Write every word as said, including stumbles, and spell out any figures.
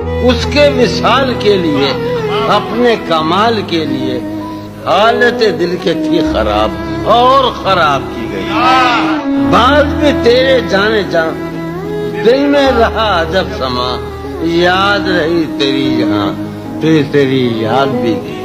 उसके विशाल के लिए, अपने कमाल के लिए हालत दिल के थी खराब और खराब की गई। बाद में तेरे जाने जा दिल में रहा अजब समा, याद रही तेरी यहाँ, तेरी तेरी याद भी थी।